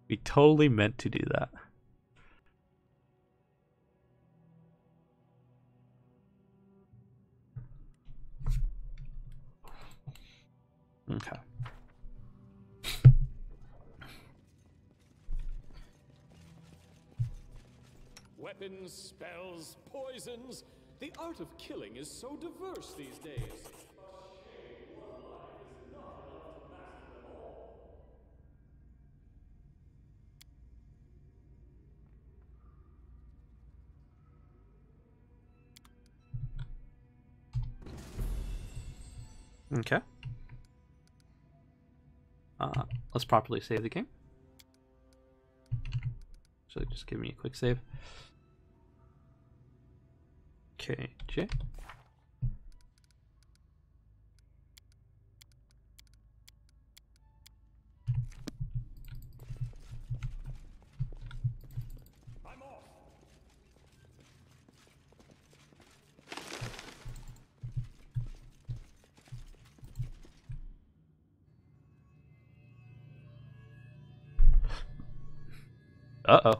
We totally meant to do that. Okay. Weapons, spells, poisons. The art of killing is so diverse these days. Okay. Let's properly save the game. So just give me a quick save. Okay, J. I'm off. Uh-oh.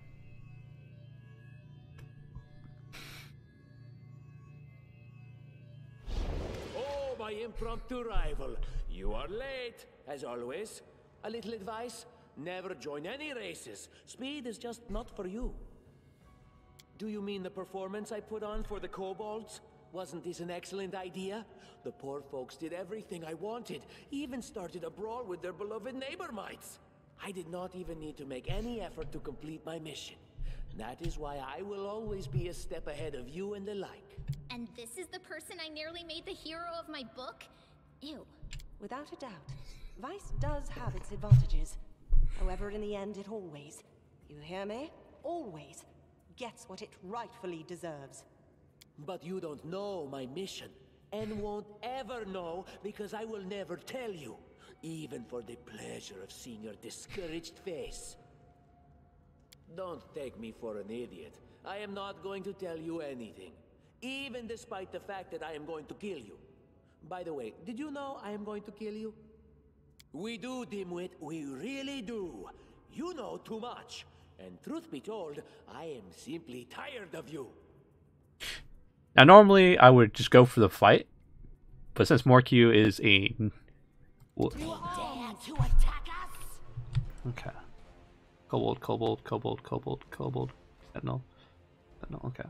Oh, my impromptu rival. You are late, as always. A little advice: never join any races. Speed is just not for you. Do you mean the performance I put on for the kobolds? Wasn't this an excellent idea? The poor folks did everything I wanted, even started a brawl with their beloved neighbor mites. I did not even need to make any effort to complete my mission. That is why I will always be a step ahead of you and the like. And this is the person I nearly made the hero of my book? Ew. Without a doubt, Vice does have its advantages. However, in the end, it always, you hear me? Always gets what it rightfully deserves. But you don't know my mission, and won't ever know because I will never tell you, even for the pleasure of seeing your discouraged face. Don't take me for an idiot. I am not going to tell you anything, even despite the fact that I am going to kill you. By the way, did you know I am going to kill you? We do, dimwit, we really do. You know too much, and truth be told, I am simply tired of you. Now, normally I would just go for the fight, but since Morkyu is a... You dare to attack us? Okay. Kobold, kobold, kobold, kobold, kobold. Sentinel. Sentinel, okay.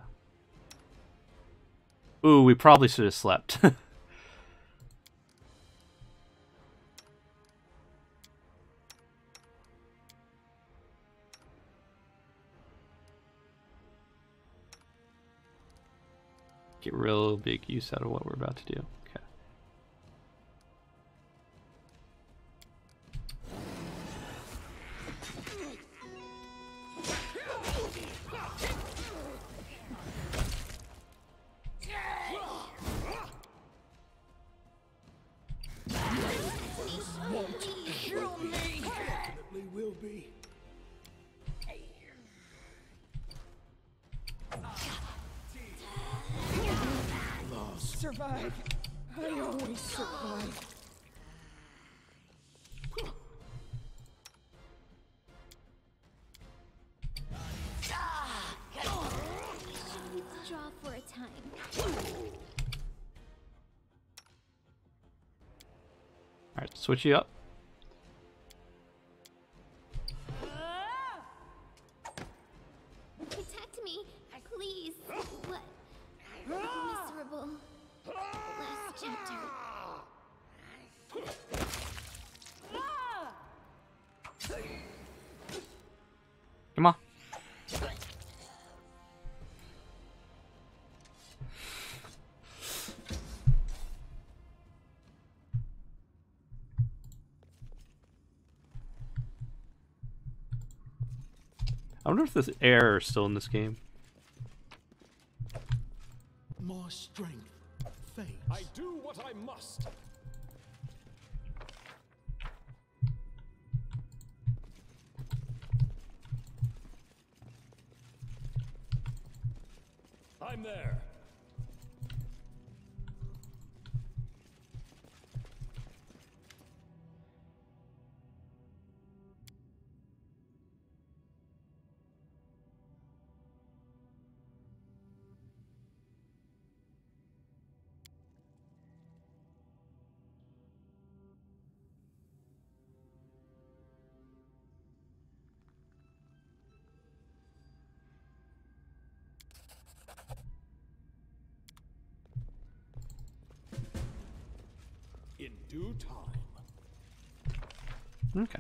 Ooh, we probably should have slept. Get real big use out of what we're about to do. Okay. Definitely will be. Survive. I always survive. Withdraw for a time. Alright, switch you up. Protect me, please. What? Miserable. Last chapter. Come on. I wonder if this air is still in this game. My strength fades. I do what I must. I'm there. due time. Okay.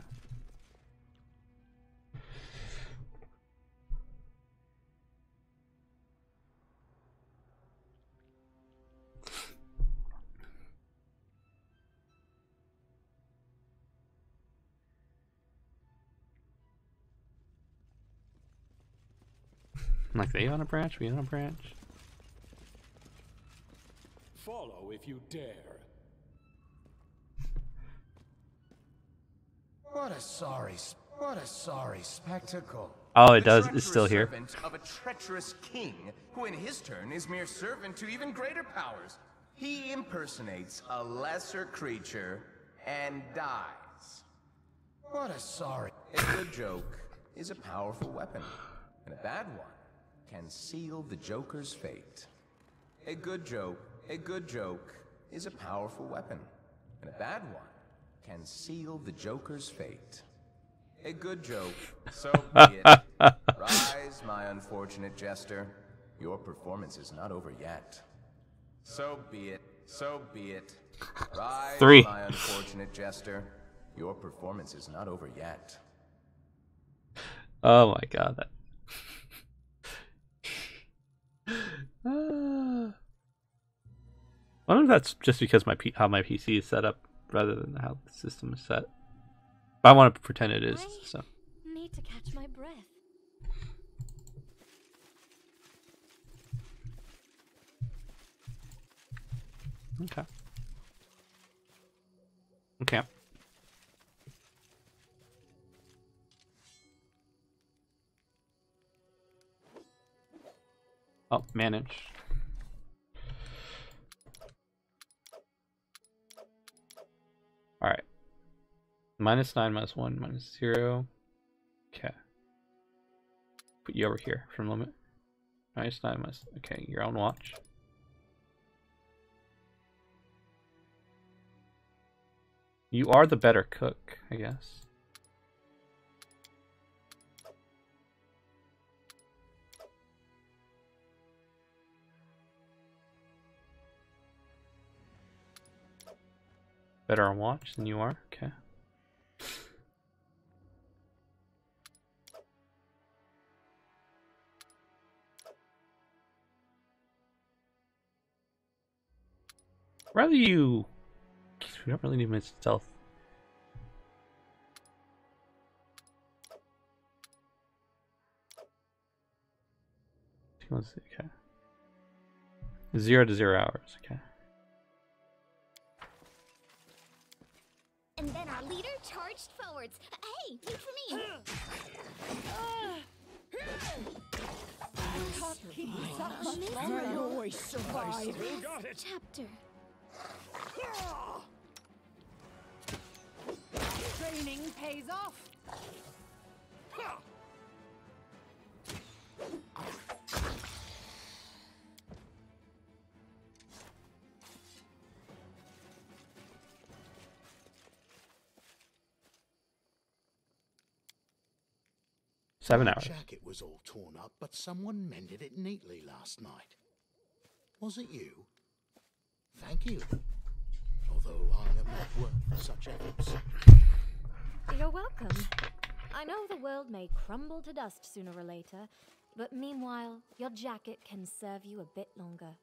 Like they on a branch, we on a branch. Follow if you dare. What a sorry spectacle. Oh, it The does. It's still treacherous here. servant of a treacherous king, who in his turn is mere servant to even greater powers. He impersonates a lesser creature and dies. What a sorry. A good joke is a powerful weapon, and a bad one can seal the Joker's fate. A good joke is a powerful weapon, and a bad one can seal the Joker's fate. A good joke, so be it. Rise, my unfortunate jester. Your performance is not over yet. So be it. Rise, 3. my unfortunate jester. Your performance is not over yet. Oh my god, that. I wonder if that's just because how my PC is set up rather than how the system is set. But I want to pretend it is. So Need to catch my breath. okay. Okay. Oh, manage. All right. -9, -1, -0. Okay. Put you over here for a moment. -9, okay, you're on watch. You are the better cook, I guess. Better on watch than you are? Okay. Rather you... We don't really need much stealth. Okay. 0 to 0 hours, okay. And then our leader charged forwards. Hey, wait for me! I always survive. Still got it. Chapter. Training pays off. Seven My hours. jacket was all torn up, but someone mended it neatly last night. Was it you? Thank you. Although I am not worth such efforts. You're welcome. I know the world may crumble to dust sooner or later, but meanwhile, your jacket can serve you a bit longer.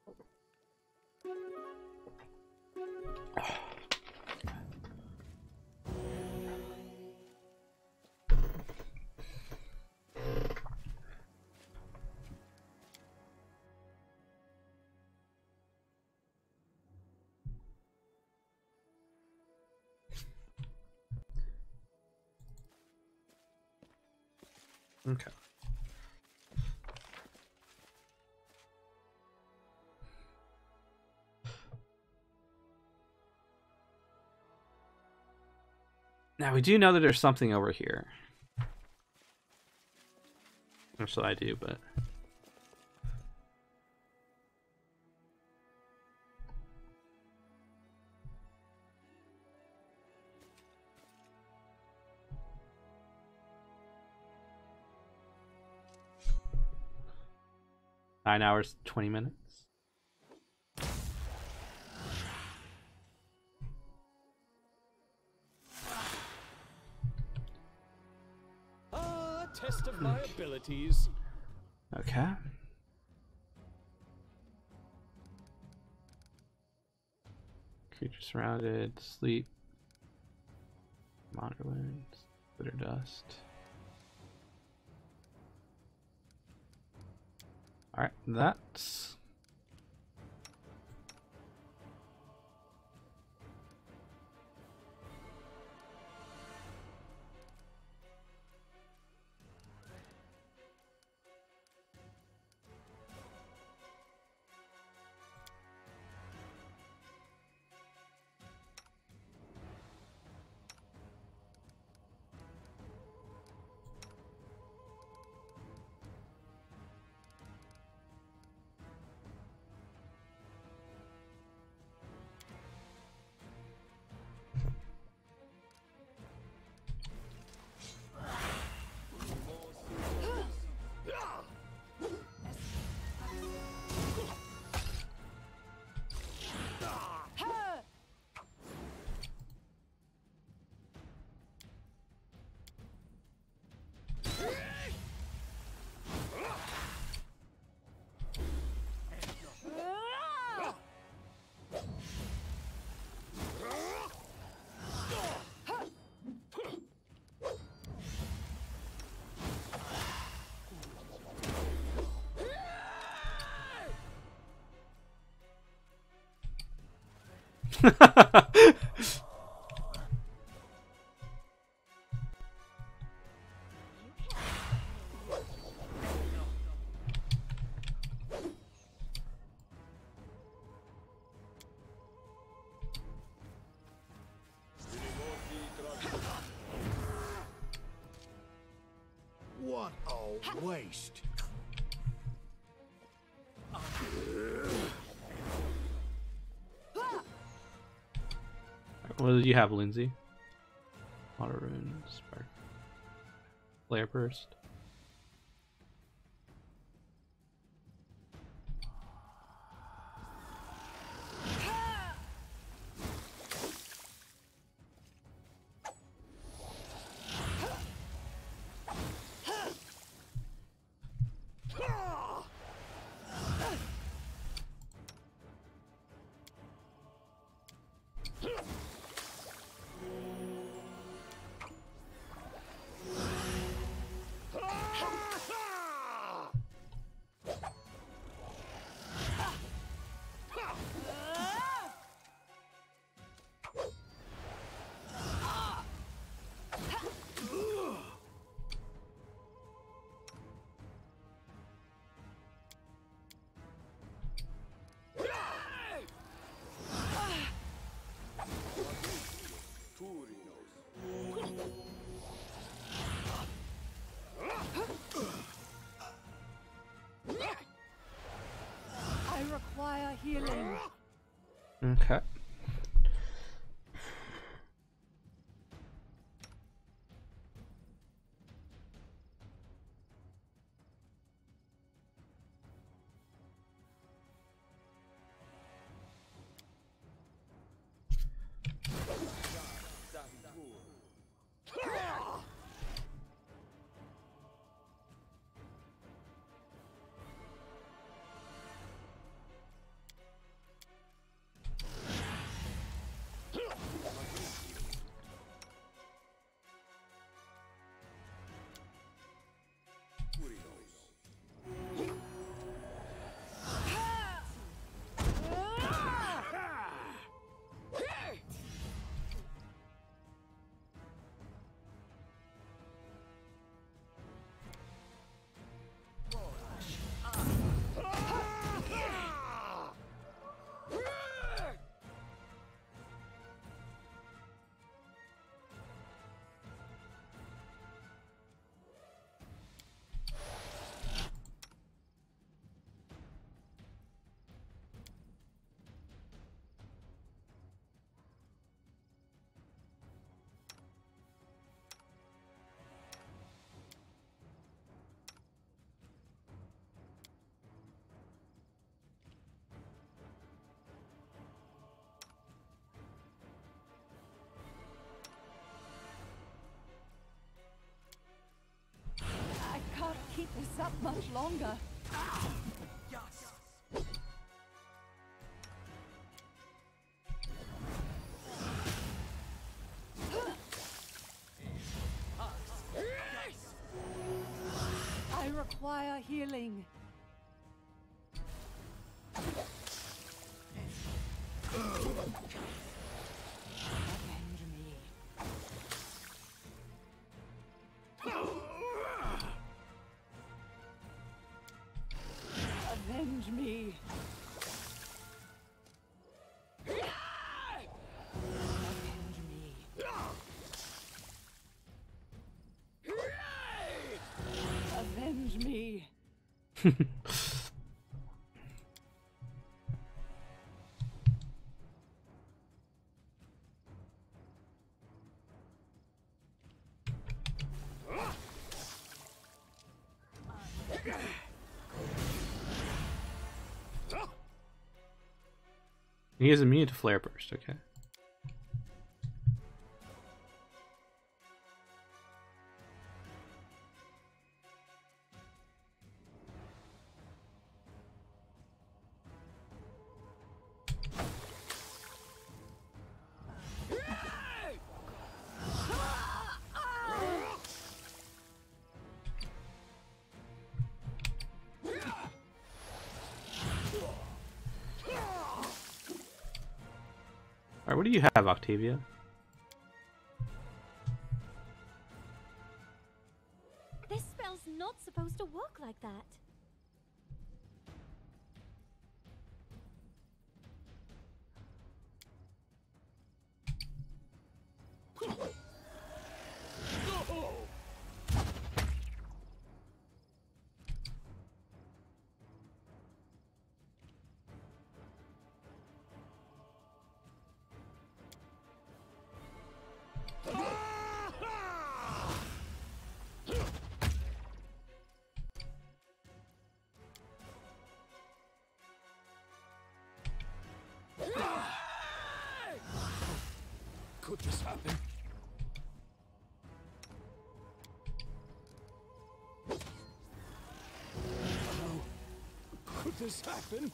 Okay. Now we do know that there's something over here. Or so I do, but... Nine hours, 20 minutes. test of my abilities. Okay. Creature surrounded, sleep, monitor wounds, glitter dust. Alright, that's What a waste. what did you have, Lindsay? Auto rune, spark, flare burst. up much longer. I require healing. Avenge me. Avenge me. Avenge me. Avenge me. He is immune to flare burst, okay. Alright, what do you have, Octavia? This spell's not supposed to work like that. Could this happen? Hello? Could this happen?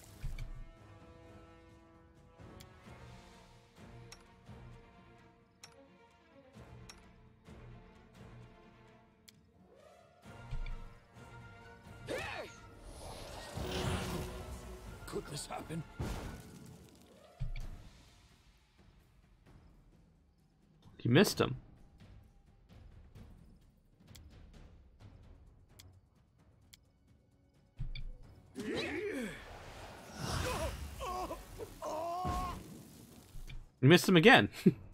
Could this happen? You missed him. You missed him again.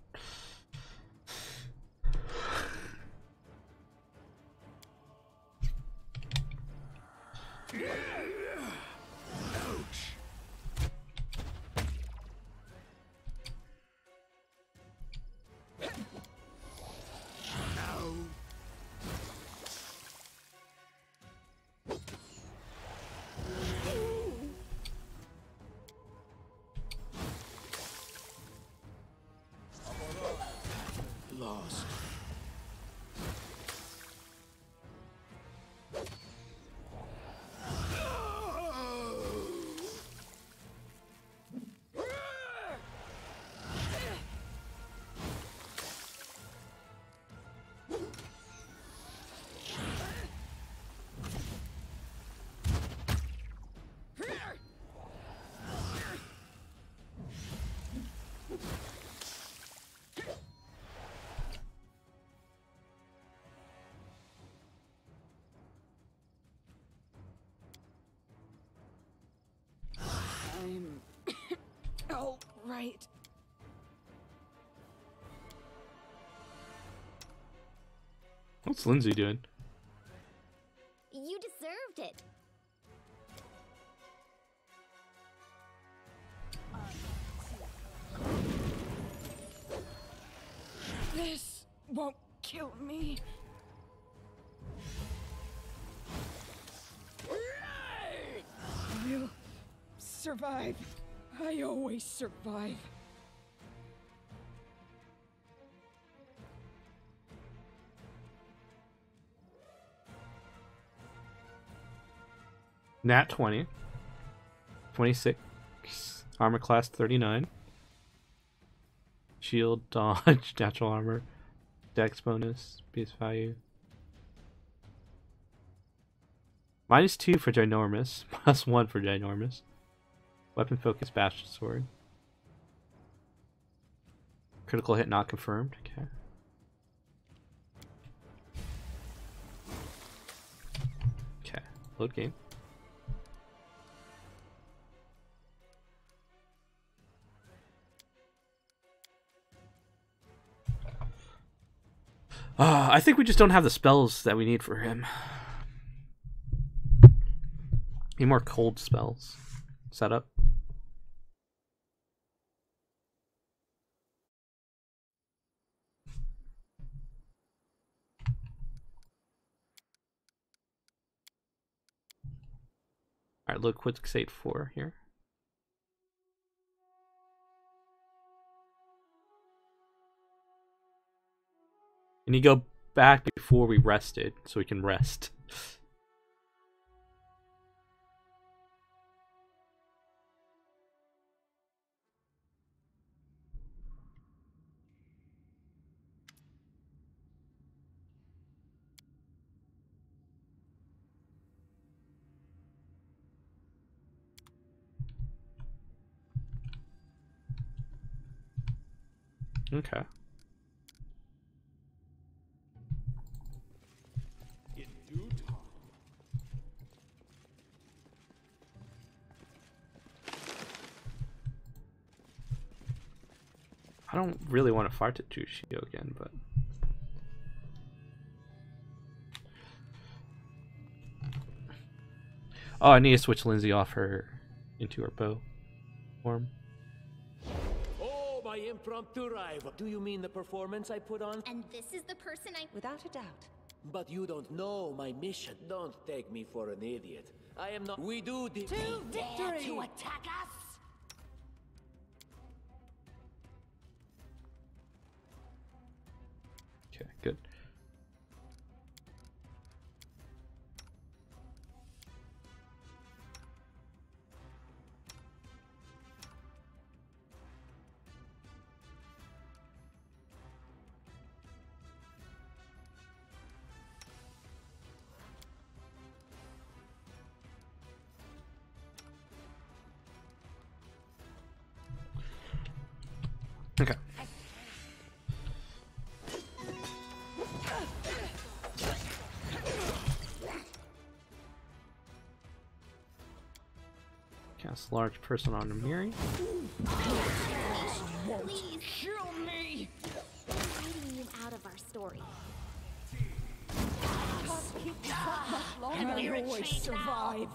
Lost. I'm all right. What's Lindsay doing? You deserved it. This won't kill me. I'll survive. I always survive. Nat 20. 26. Armor class 39. Shield, dodge, natural armor, dex bonus, base value. -2 for ginormous, +1 for ginormous. Weapon focus, bastion sword. Critical hit not confirmed. Okay. Okay. Load game. I think we just don't have the spells that we need for him. Need more cold spells. Setup. Alright, load Quixate 4 here. And you go back before we rested, so we can rest. Okay. In due time. I don't really want to fight to Jushio again, but oh, I need to switch Lindsay off her into her bow form. Oh, my impromptu rival. Do you mean the performance I put on? And this is the person I... Without a doubt. But you don't know my mission. Don't take me for an idiot. I am not... We do the... To victory! To attack us? Okay, good. Okay. Cast large person on Amiri. Please. Kill me! Leading you out of our story. Can't keep this up much longer. I always survive.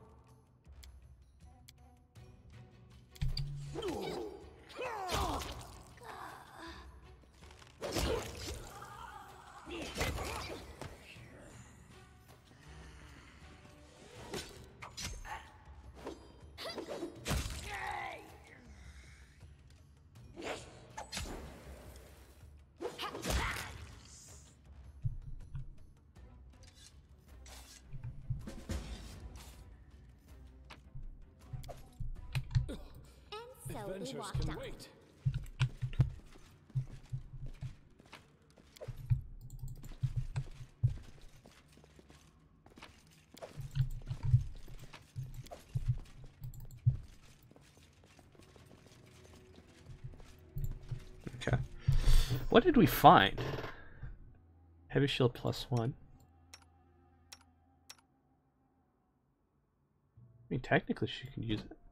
So we Adventures walked can up. wait. Okay. What did we find? Heavy shield +1. I mean, technically she can use it.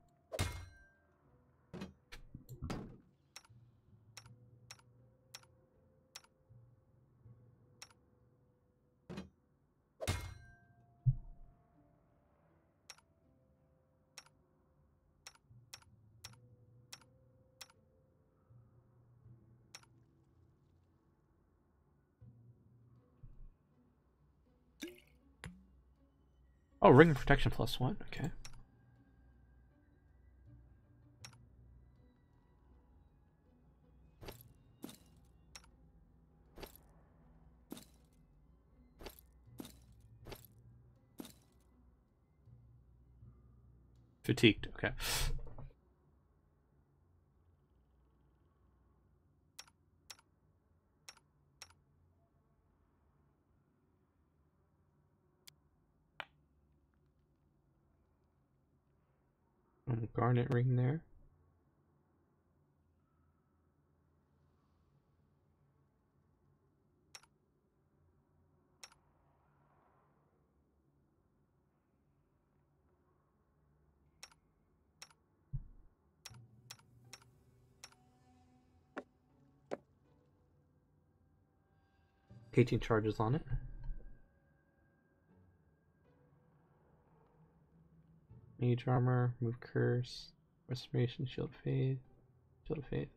Oh, ring of protection +1. Okay. Fatigued. Okay. Garnet ring there. Painting charges on it. Mage armor, move curse, restoration, shield of faith, shield of faith.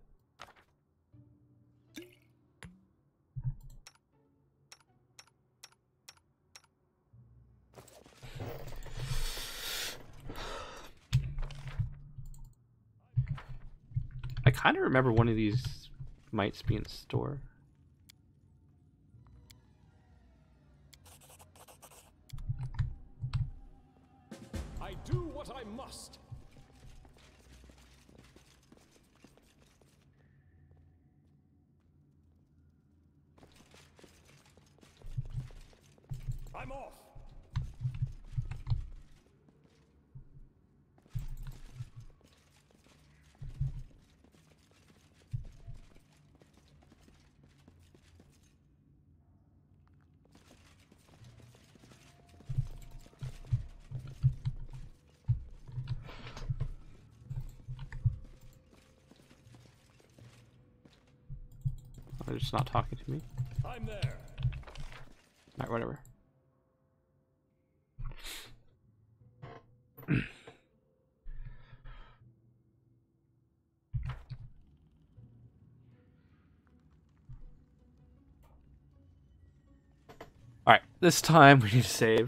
I kind of remember one of these might be in store. I do what I must. I'm off. They're just not talking to me. I'm there. Alright, whatever. Alright, this time we need to save.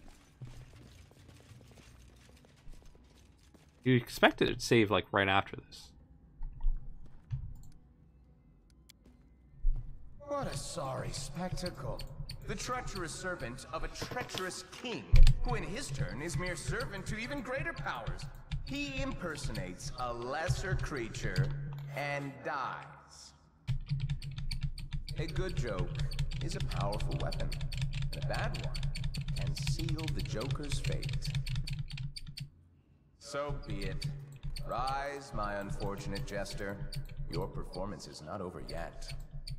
You expected it to save like right after this. What a sorry spectacle. The treacherous servant of a treacherous king, who in his turn is mere servant to even greater powers. He impersonates a lesser creature and dies. A good joke is a powerful weapon, and a bad one can seal the Joker's fate. So be it. Rise, my unfortunate jester. Your performance is not over yet.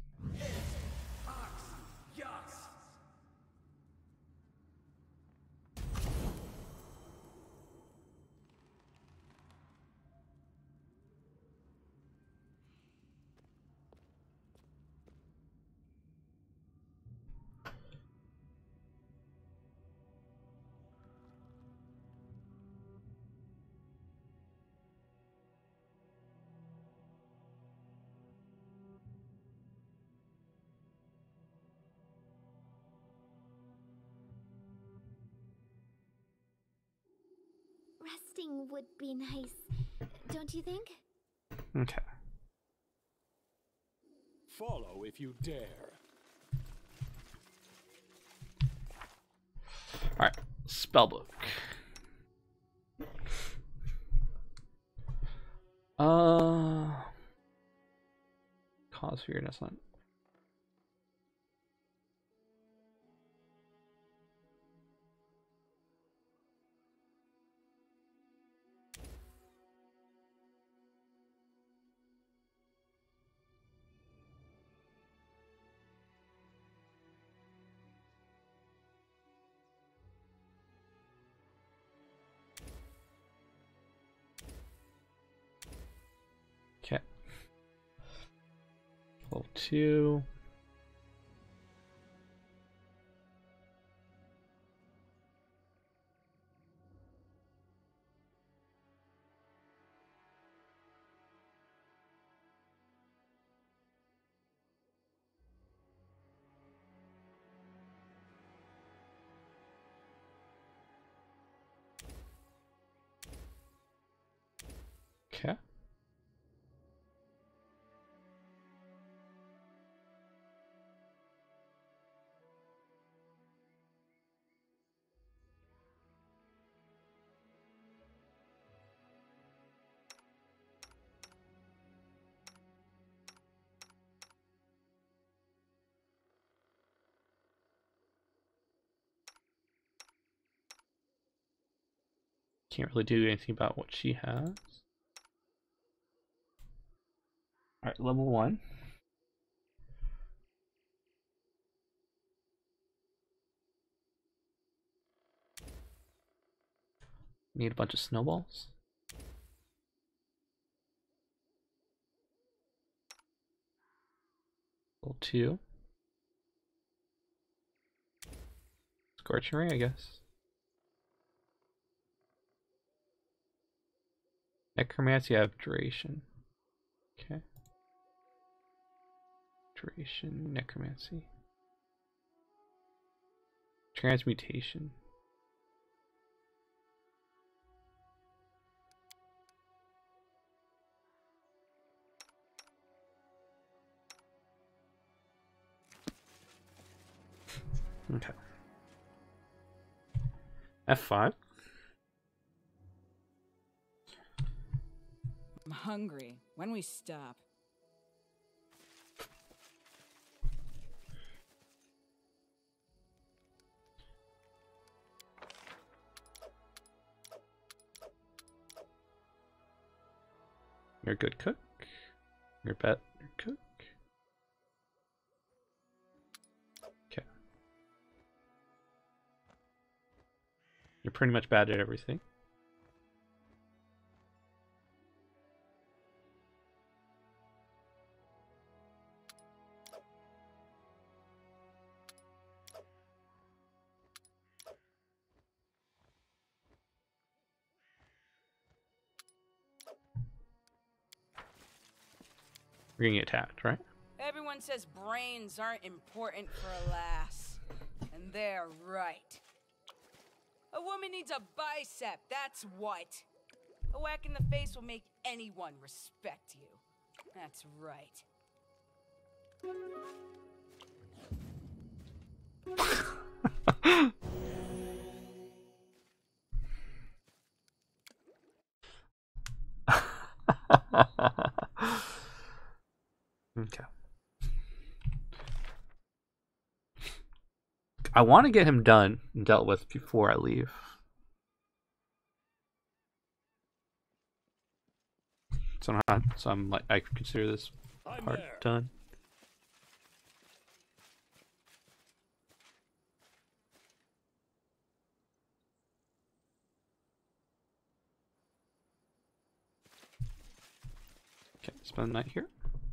Resting would be nice, don't you think? Okay. Follow if you dare. Alright, spellbook. Cause fear, that's not. Okay. Level 2. Okay. can't really do anything about what she has. Alright, level 1. Need a bunch of snowballs. Level 2. Scorching Ray, I guess. Necromancy, I have duration. Okay. Duration, necromancy. Transmutation. Okay. F5. I'm hungry. When we stop? You're a good cook. You're a better cook. Okay. You're pretty much bad at everything. We're gonna get attacked, right? Everyone says brains aren't important for a lass. And they're right. A woman needs a bicep, that's what. A whack in the face will make anyone respect you. That's right. Okay. I want to get him done and dealt with before I leave. So I'm like, I consider this part done. Okay, spend the night here.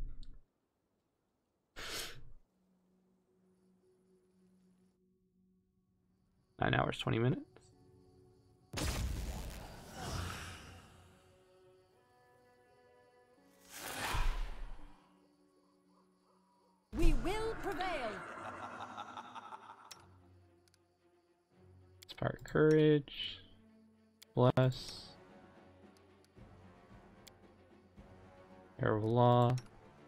9 hours, 20 minutes. We will prevail. Inspire courage. Bless. Arrow of Law.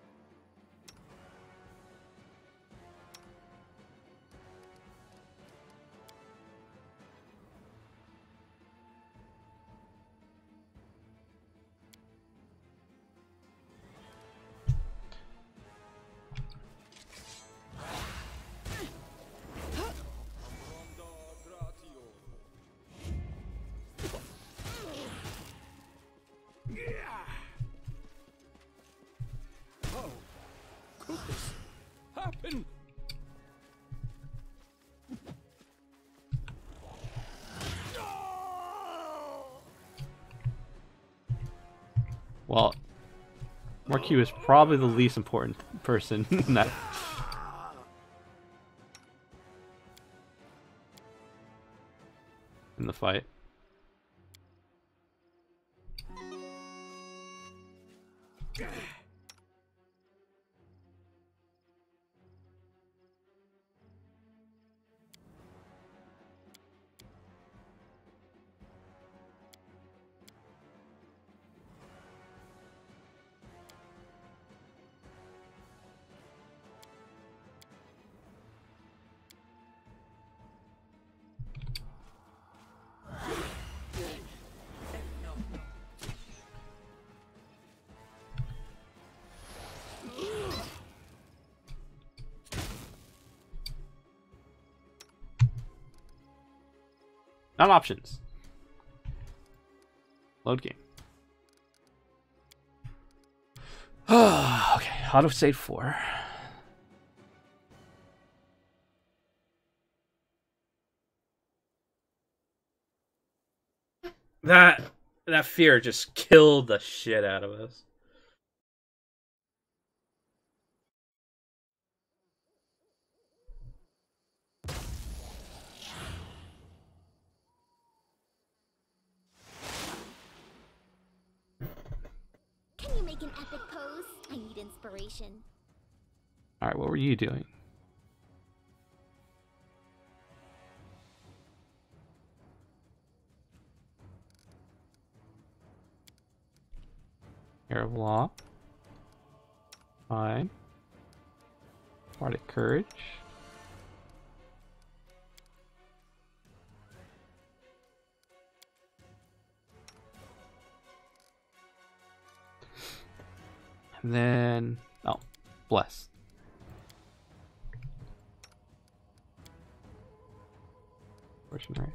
Well, Marquis is probably the least important person in that. In the fight. Not options. Load game. Okay, autosave 4. That fear just killed the shit out of us. Can you make an epic pose? I need inspiration. Alright, what were you doing? Hair of Law. Fine. Bardic Courage. And then, oh, Bless. Portion, right?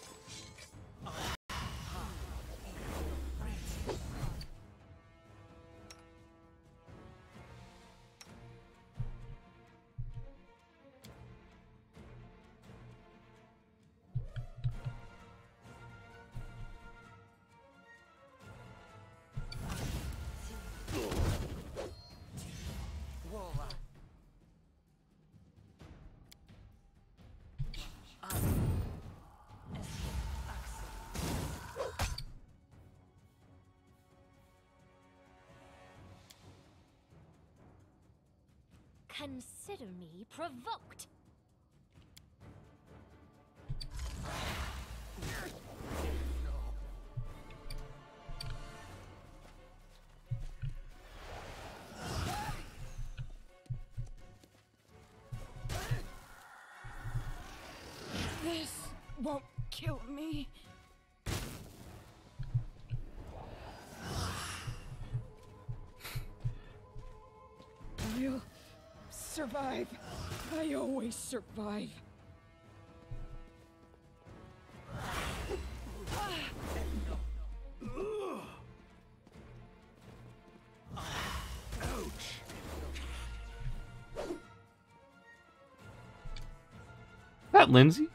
Consider me provoked. This won't kill me. I'll survive. I always survive. That Lindsay?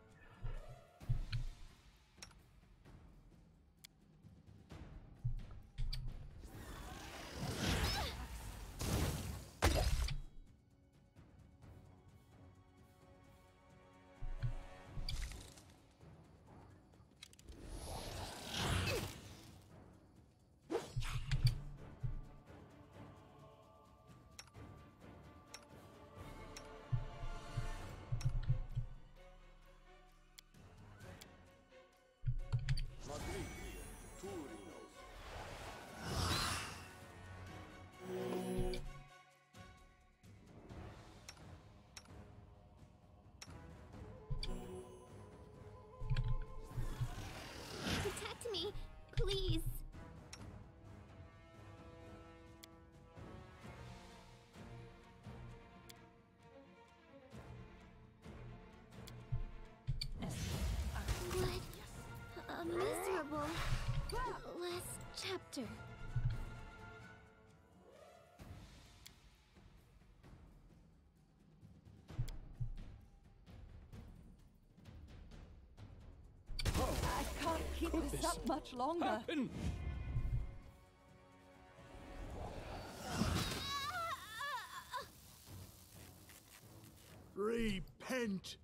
Protect me, please. What a miserable last chapter. I can't keep this up much longer. Happen? Repent!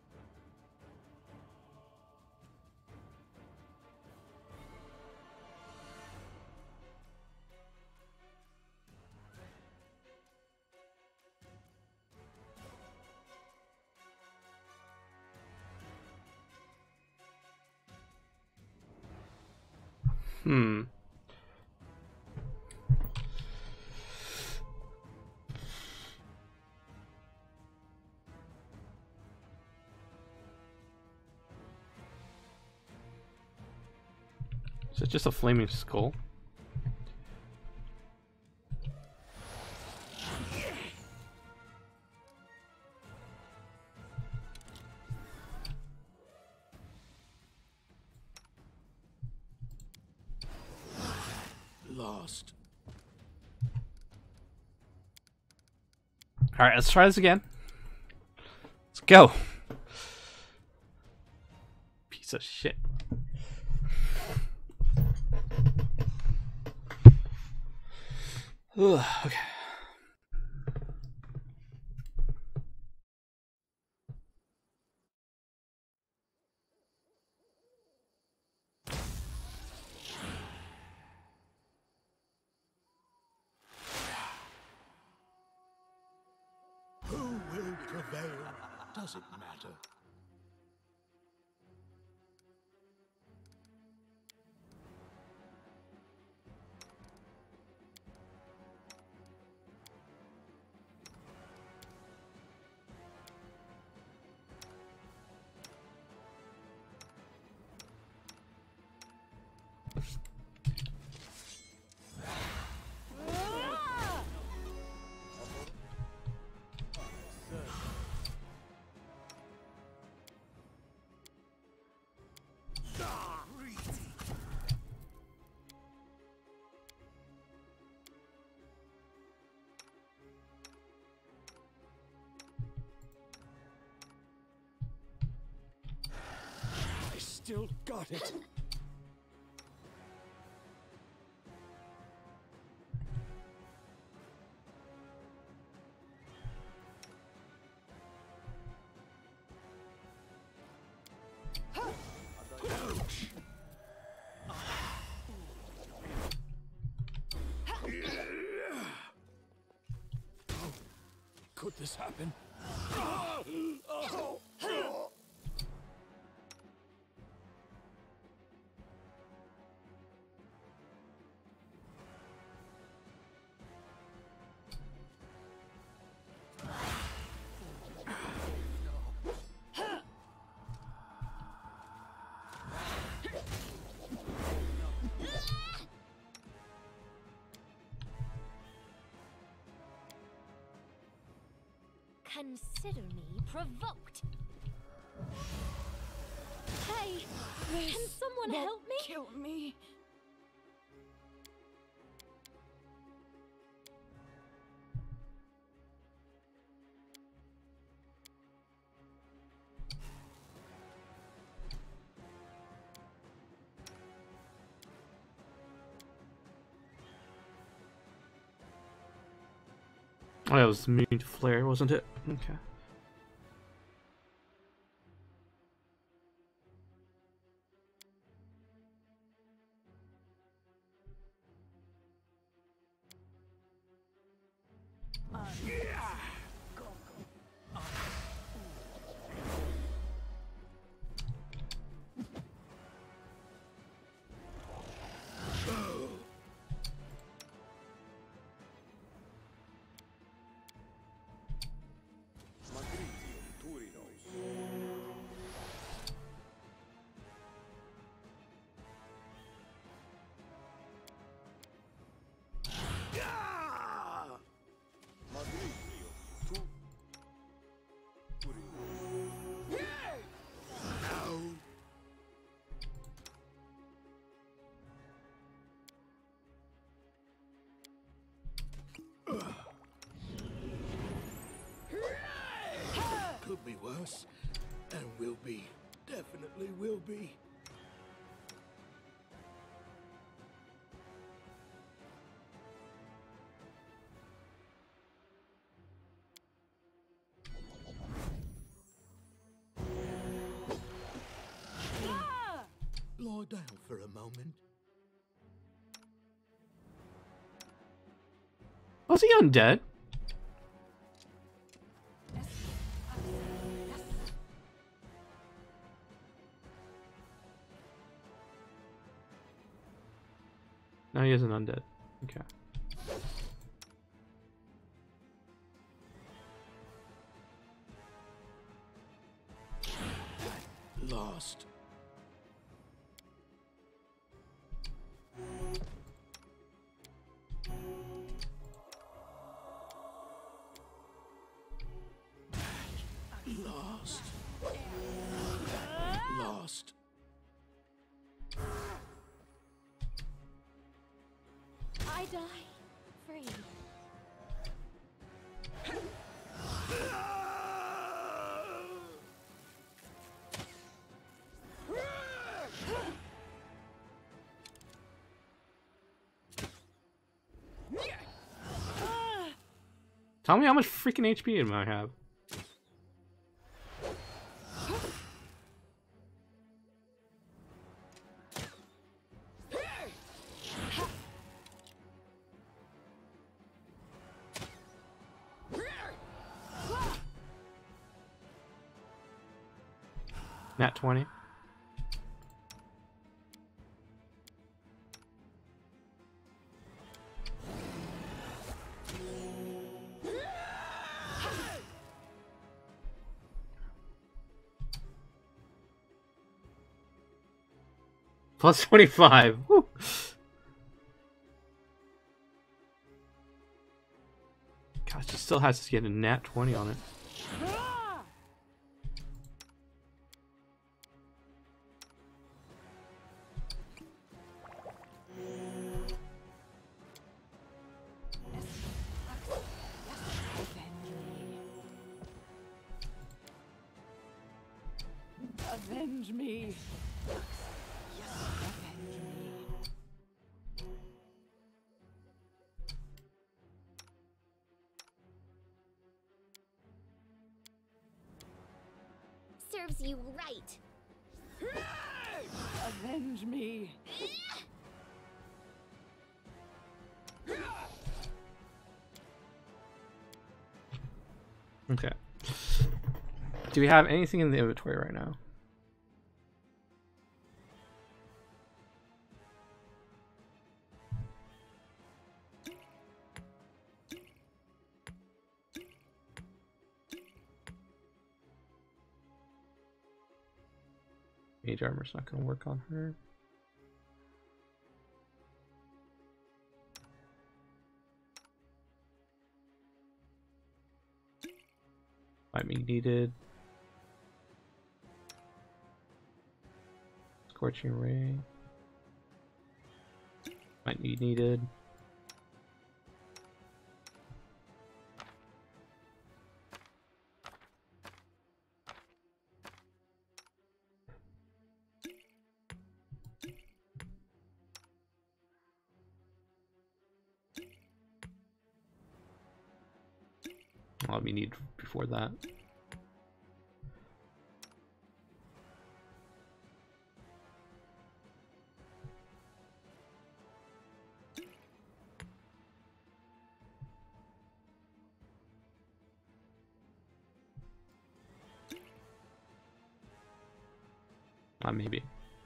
Is it just a flaming skull? Lost. Alright, let's try this again. Let's go. Piece of shit. Ugh, okay. Who will prevail? Does it matter? Still got it. Could this happen? Consider me provoked. Hey, can someone help me? Kill me. Oh, that was immune to flare, wasn't it? Okay. Could be worse, and will be. Definitely will be. Lie down for a moment. Was he undead? No, he isn't undead. Okay. Lost. Lost. Lost. I I die free. Tell me how much freaking HP do I have? Nat 20. Plus 25. Woo. Gosh, it still has to get a nat 20 on it. Avenge me. Serves you right. Avenge me. Okay. Do we have anything in the inventory right now? Mage armor's not going to work on her. Might be needed. Scorching Ray. Might be needed. What we need before that. Maybe.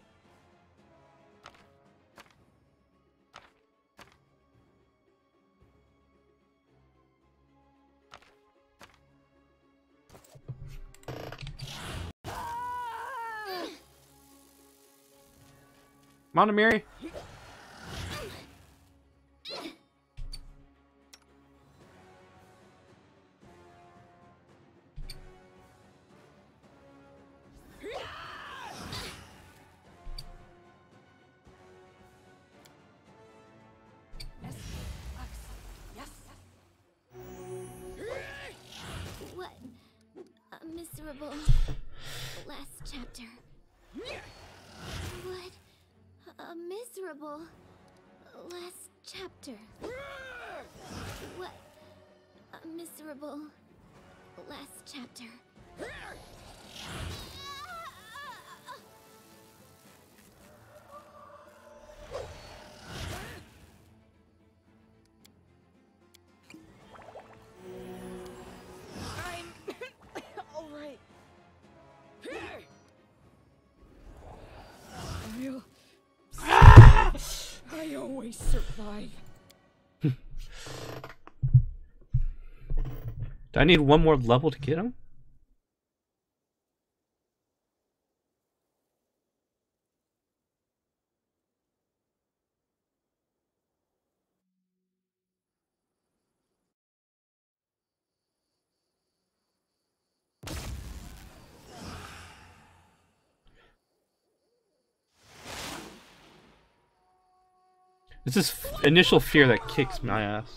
Come on, Mary. What a miserable last chapter. What a miserable last chapter. What a miserable last chapter. All right. I always survive. Do I need one more level to get him? It's this initial fear that kicks my ass.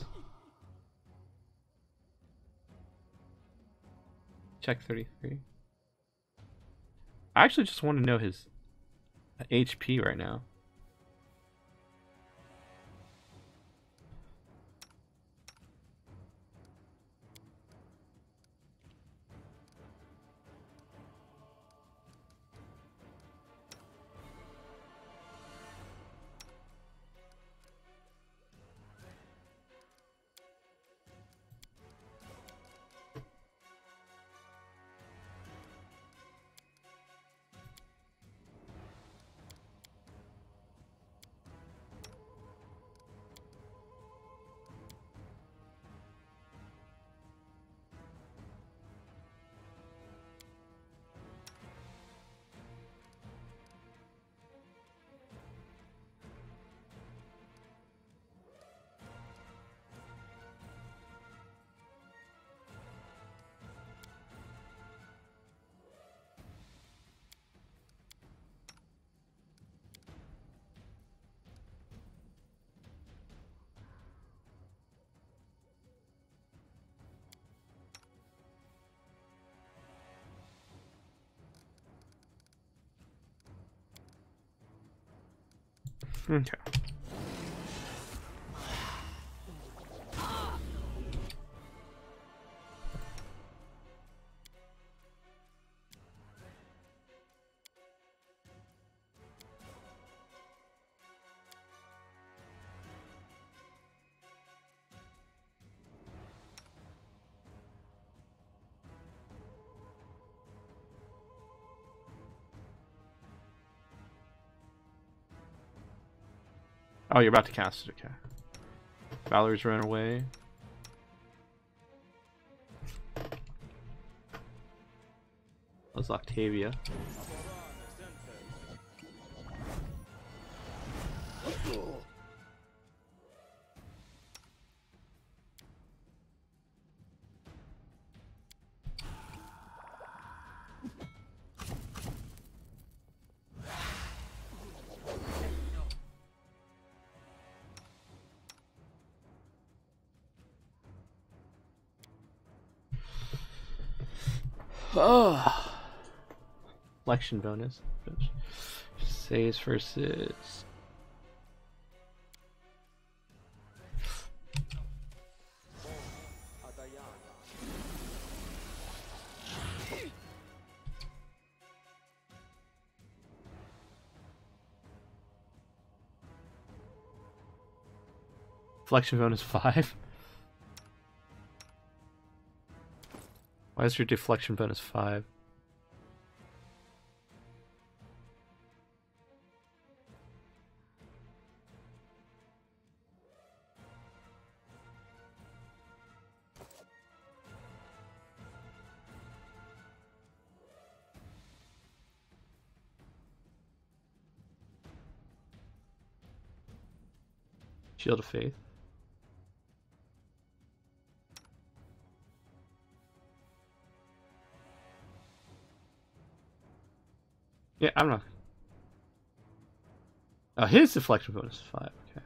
Check 33. I actually just want to know his HP right now. Okay. Oh, you're about to cast it, okay. Valerie's run away. That was Octavia. Oh, election bonus. Saves versus. Deflection bonus 5. Why is your deflection bonus 5? Shield of Faith. Yeah, I'm not. Oh, his deflection bonus is 5. Okay.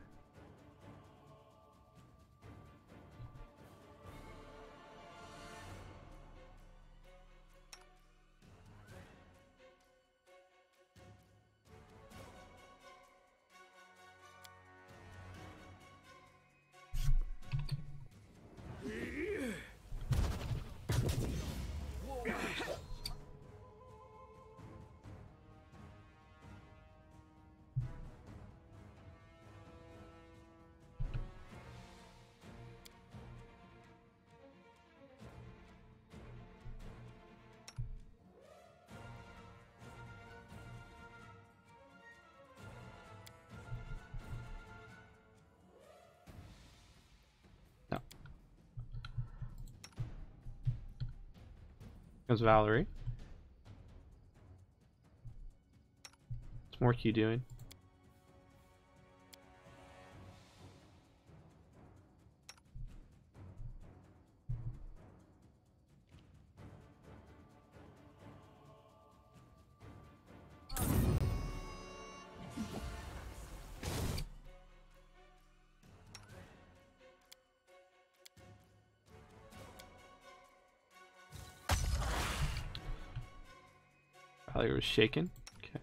There's Valerie. What's Morky doing? Probably was shaken. Okay.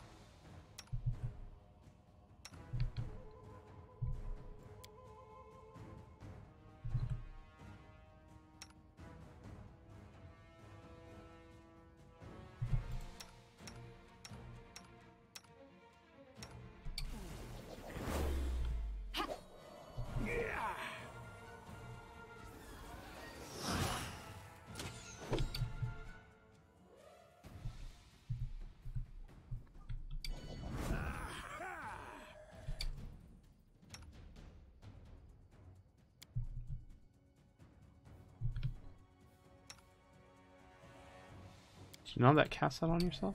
You know that cast that on yourself?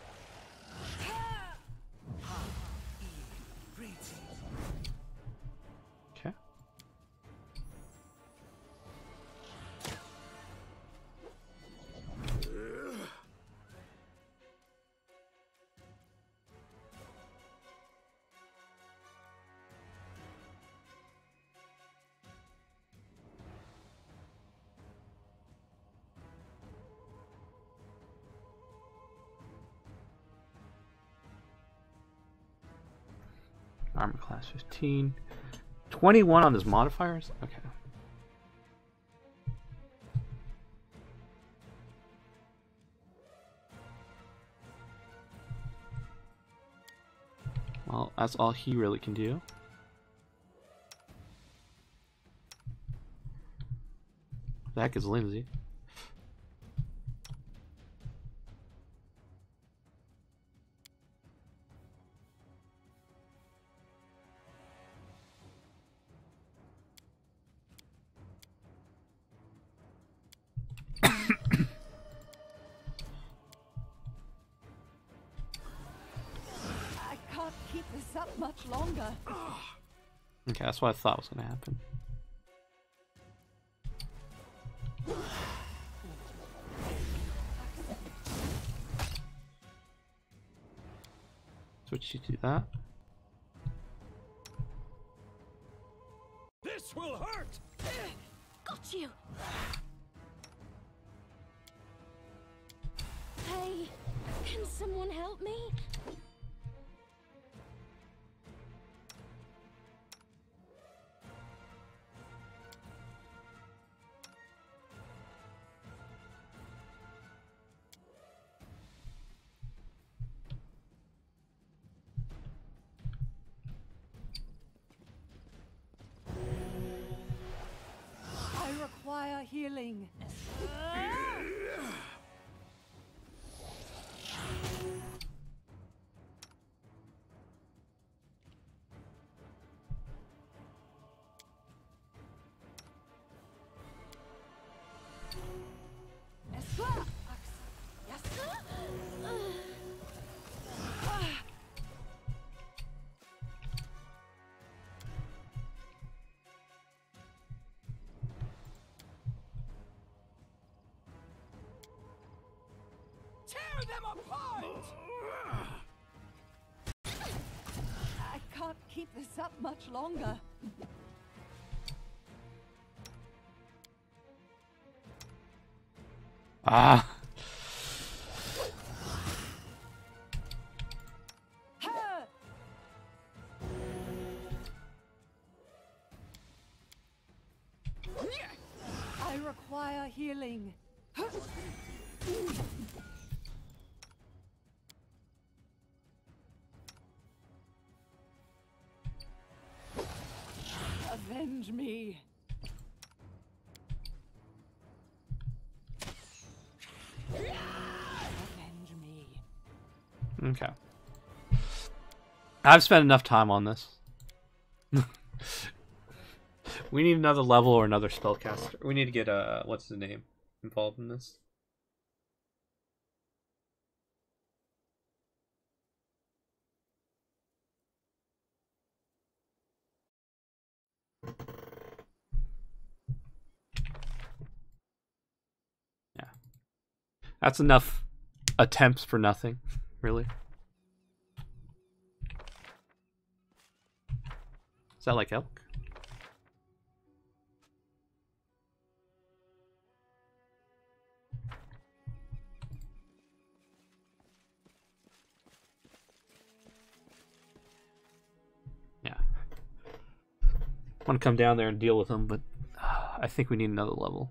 Okay. Armor class 15. 21 on his modifiers? Okay. Well, that's all he really can do. The heck is Lindsay? Up much longer. Okay, that's what I thought was going to happen. Switch you to that. This will hurt. Got you. Hey, can someone help me? Require healing. Tear them apart! I can't keep this up much longer. Ah. I require healing. Avenge me. Avenge me. Okay. I've spent enough time on this. We need another level or another spellcaster. We need to get what's his name involved in this. Yeah. That's enough attempts for nothing, really. Is that like elk? want to come down there and deal with them, but I think we need another level.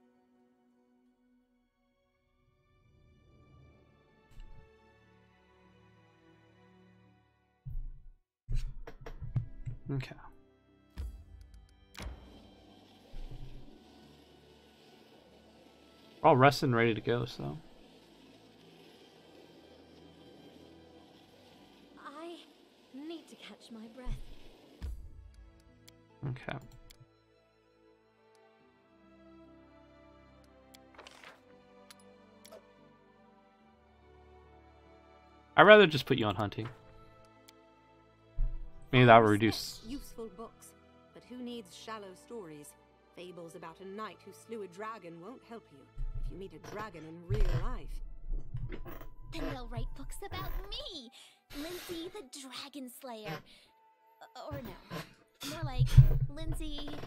Okay. We're all rested and ready to go, so. I need to catch my breath. Okay. I'd rather just put you on hunting. Maybe that will reduce. Useful books, but who needs shallow stories? Fables about a knight who slew a dragon won't help you if you meet a dragon in real life. Then they'll write books about me, Lindsay the Dragon Slayer. Or no, more like Lindsay